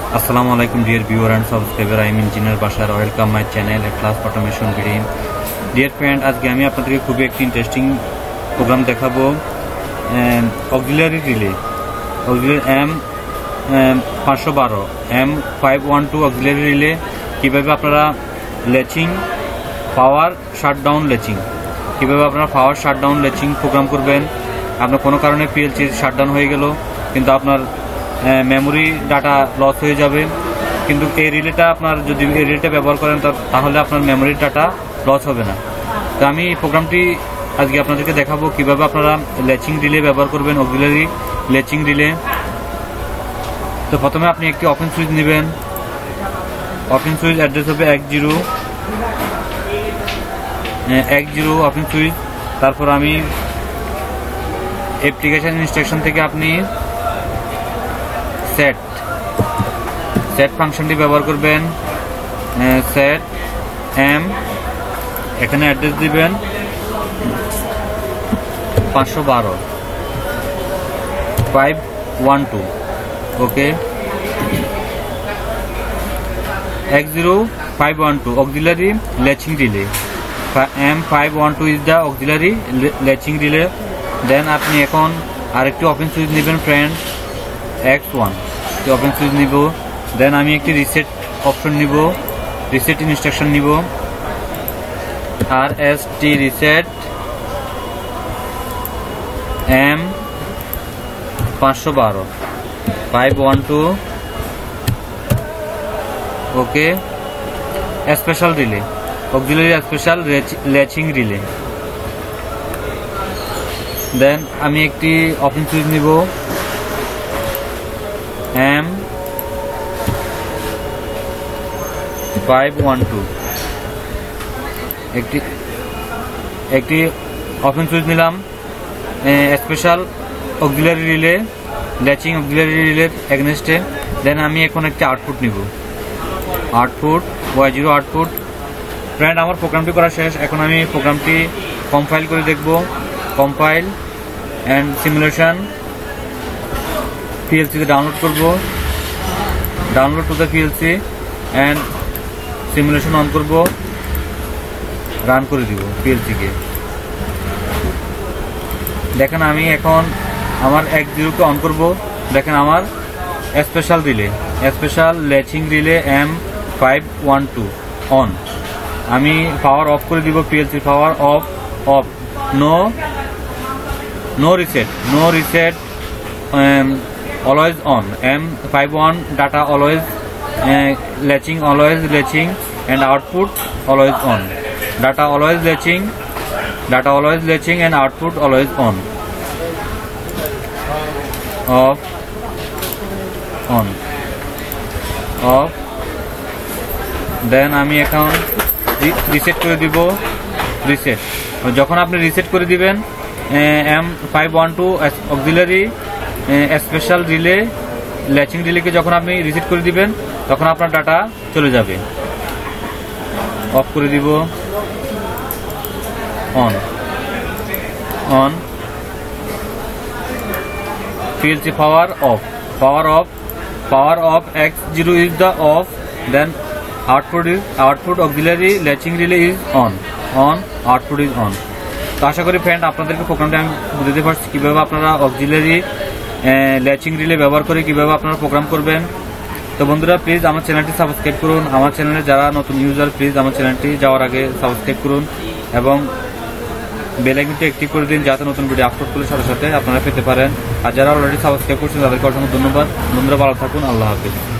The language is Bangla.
Assalamu alaikum dear viewer and subscriber. I am engineer Bashar. Welcome my channel at Class Automation video. Dear friend, আজকে আমি আপনাদেরকে খুবই একটি ইন্টারেস্টিং প্রোগ্রাম দেখাবো। Auxiliary relay auxiliary M512 M512 auxiliary relay কিভাবে আপনারা লেচিং পাওয়ার শাটডাউন লেচিং কিভাবে আপনারা পাওয়ার শাটডাউন লেচিং প্রোগ্রাম করবেন। আপনার কোনো কারণে পিএলসি শাটডাউন হয়ে গেল, কিন্তু আপনার মেমোরি ডাটা লস হয়ে যাবে, কিন্তু এই রিলেটা আপনার যদি এই রিলেটা ব্যবহার করেন তাহলে আপনার মেমোরি ডাটা লস হবে না। তো আমি এই প্রোগ্রামটি আজকে আপনাদেরকে দেখাবো কিভাবে আপনারা লেচিং রিলে ব্যবহার করবেন, অক্সিলারি লেচিং রিলে। তো প্রথমে আপনি একটি ওপেন সুইচ নেবেন। ওপেন সুইচ অ্যাড্রেস হবে 10 ওপেন সুইচ। তারপর আমি অ্যাপ্লিকেশন ইনস্ট্রাকশন থেকে আপনি সেট ফাংশনটি ব্যবহার করবেন। সেট এম, এখানে অ্যাড্রেস দিবেন 512 ওকে। 10512 auxiliary latching relay. M512 is the auxiliary latching relay. দেন আপনি এখন আরেকটি ওপেন সুইচ নেবেন ফ্রেন্ড, X1 ওপেন সুইচ নিব। দেন আমি একটি রিসেট অপশন নিব, রিসেট ইনস্ট্রাকশন নিব, RST reset M512 okay. Special relay auxiliary special latching relay. Then আমি একটি ওপেন সুইচ নিব, M512 একটি ওপেন সুইচ নিলাম, special auxiliary relay latching auxiliary রিলের এগনেস্টে। দেন আমি এখন একটি আউটপুট নিব, আউটপুট Y0 আউটপুট। ফ্রেন্ড, আমার প্রোগ্রামটি করা শেষ। এখন আমি প্রোগ্রামটি কম্পাইল করে দেখব। কম্পাইল অ্যান্ড সিমুলেশন পিএলসিতে ডাউনলোড করব, download to the PLC and simulation on করব, রান করে দিব পিএলসিকে। দেখেন আমি এখন আমার 10কে অন করব। দেখেন আমার special relay special latching relay M512 on. আমি পাওয়ার অফ করে দিব, PLC power off off. No reset always on. M51 data always latching always latching and output always on. Data always latching and output always on. Off দেন আমি এখন রিসেট করে দিব। রিসেট যখন আপনি রিসেট করে দিবেন M512 auxiliary special relay latching রিলেকে যখন আপনি রিসেট করে দিবেন তখন আপনার ডাটা চলে যাবে। অফ করে দিব, on PLC power off X0 is the off. Then output auxiliary latching relay is on output is on. তো আশা করি ফ্রেন্ড আপনাদেরকে প্রোগ্রামটা আমি বুঝতে পারছি কিভাবে আপনারা অক্সিলারি ল্যাচিং রিলে ব্যবহার করে কিভাবে আপনারা প্রোগ্রাম করবেন। তো বন্ধুরা, প্লিজ আমার চ্যানেলটি সাবস্ক্রাইব করুন। আমার চ্যানেলে যারা নতুন ইউজার প্লিজ আমার চ্যানেলটি যাওয়ার আগে সাবস্ক্রাইব করুন এবং বেল আইকনটি অ্যাক্টিভ করে দিন, যাতে নতুন ভিডিও আপলোড করলে সাথে সাথে আপনারা পেতে পারেন। আর যারা অলরেডি সাবস্ক্রাইব করছেন তাদেরকে অসংখ্য ধন্যবাদ। বন্ধুরা ভালো থাকুন, আল্লাহ হাফিজ।